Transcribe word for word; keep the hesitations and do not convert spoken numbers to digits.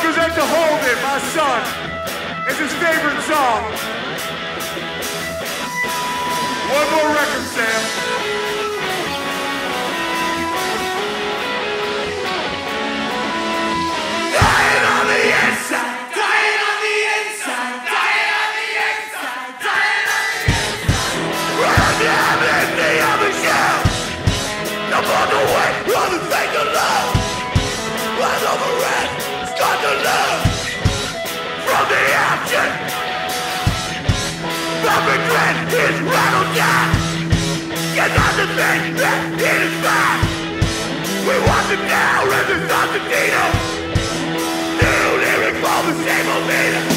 present to Holden, my son. It's his favorite song. One more record, Sam. Dying on the inside, dying on the inside, dying on the inside, dying on the inside. Run down in the other shell. I'm on the way, on the thing of love. Run over it, start to love. From the action, the regret is rattled down. Get on the thing that it is back. We want it now, and it's not the Dino. New lyric for the same old meaning.